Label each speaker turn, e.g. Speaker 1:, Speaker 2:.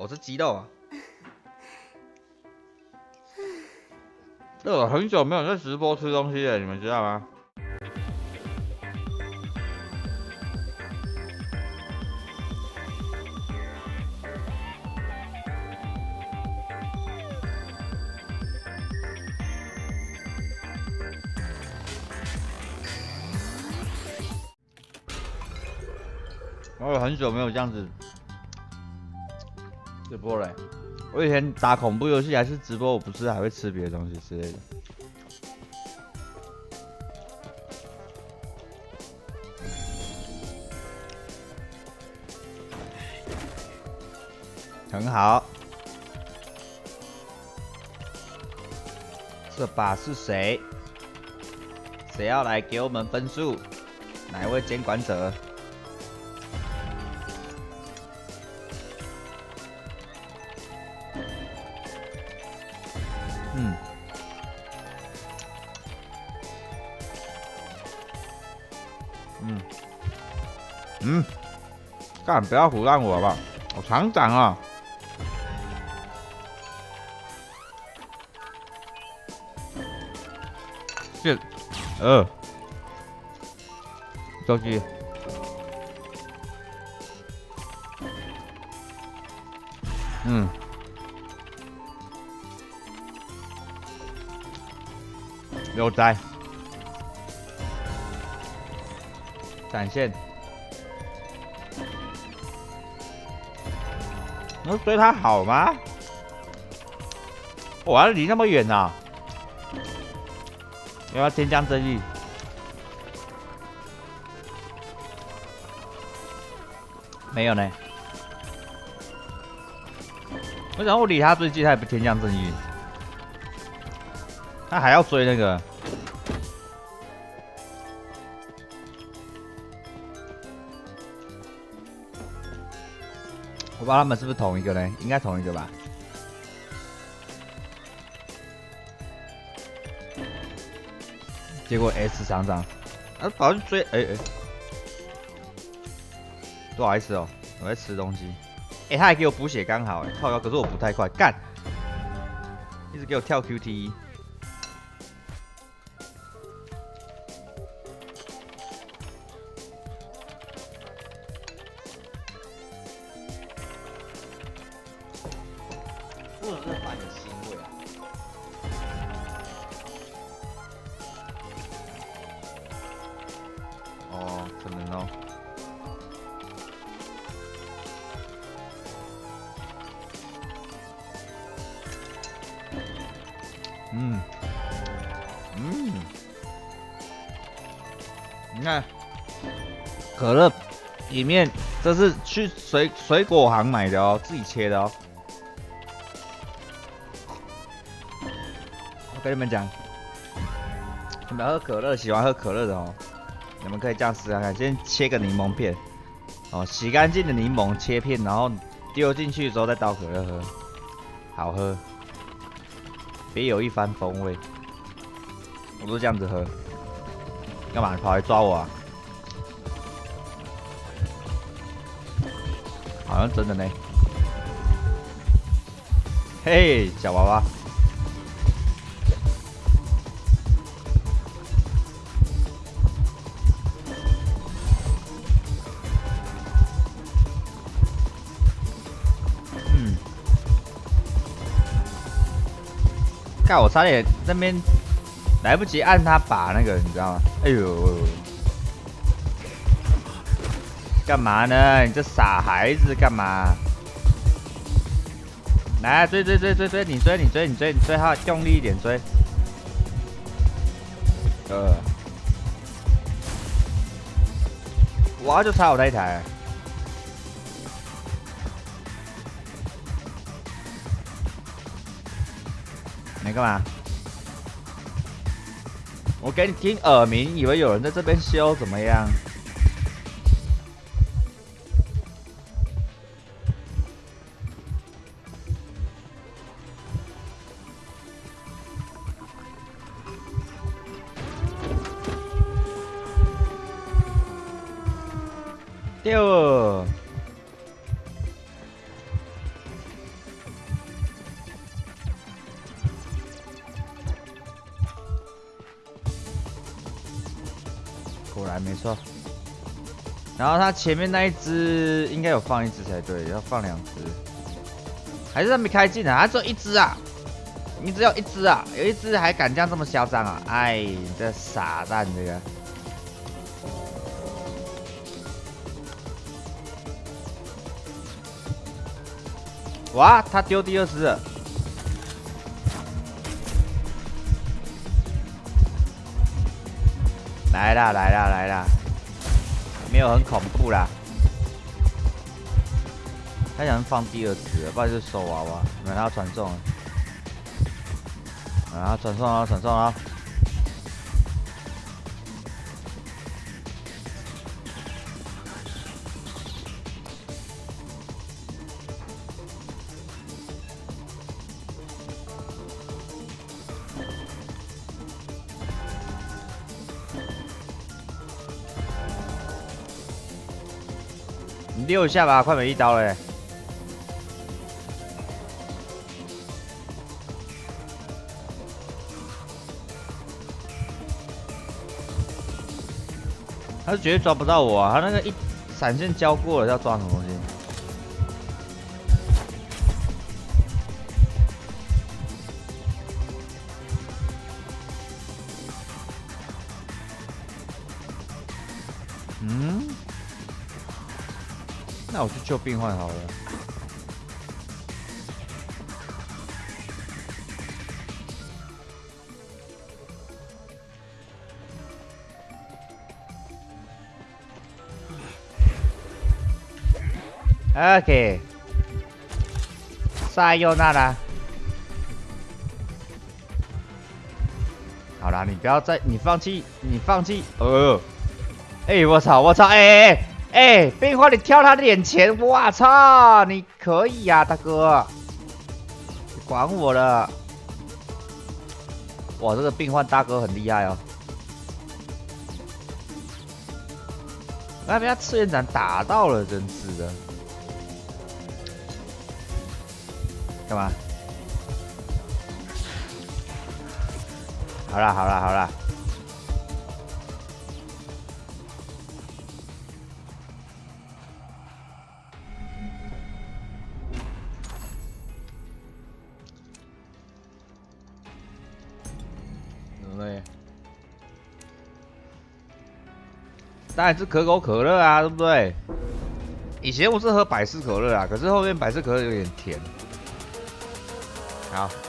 Speaker 1: 我是鸡肉啊。我很久没有在直播吃东西了，你们知道吗？我有很久没有这样子直播了。我以前打恐怖游戏还是直播，我不是还会吃别的东西之类的。很好。这把是谁？谁要来给我们分数？哪一位监管者？干，不要胡乱我好不好？我厂长啊！是，着急。悠哉，展现。你说对他好吗？我要离那么远啊！又要天降正义。没有呢。为什么我离他最近他也不天降正义？他还要追那个。我不知道他们是不是同一个呢？应该同一个吧。结果 S 厂长，跑去追，不好意思哦，我在吃东西。他还给我补血刚好，靠腰，可是我补太快，干，一直给我跳 QTE。为什么这饭有腥味啊？哦，可能哦。你看，可乐里面这是去水果行买的哦，自己切的哦。我跟你们讲，你们喝可乐喜欢喝可乐的哦，你们可以这样试看看，先切个柠檬片，哦，洗干净的柠檬切片，然后丢进去之后再倒可乐喝，好喝，别有一番风味。我都这样子喝，干嘛？你跑来抓我啊？好像真的呢。嘿，小娃娃。看我差点那边来不及按他把那个，你知道吗？哎呦，干嘛呢？你这傻孩子干嘛？来追，你追他，用力一点追。哇，就差我那一台。你干嘛？我给你听耳鸣，以为有人在这边修，怎么样？丢！ 来，没错。然后它前面那一只应该有放一只才对，要放2只。还是他没开镜啊？他只有1只啊！你只有1只啊？有1只还敢这样这么嚣张啊？哎，你这傻蛋这个！哇，他丢第2只了！来啦来啦来啦！没有很恐怖啦。他想放第2只，不然就收娃娃。没有，他要传送了。啊，传送啊，传送啊！你溜一下吧，快没1刀了。他是绝对抓不到我啊！他那个闪现交过了，要抓什么东西？嗯，那我去救病患好了。OK， 塞尤娜拉。好啦，你不要再，你放弃，你放弃。哎，我操，我操，哎，病患你跳他的脸前，我操，你可以呀、大哥，你管我了。哇，这个病患大哥很厉害哦。被他次元斩打到了，真是的。干嘛？好啦好啦好啦。对，当然是可口可乐啊，对不对？以前我是喝百事可乐啊，可是后面百事可乐有点甜。好。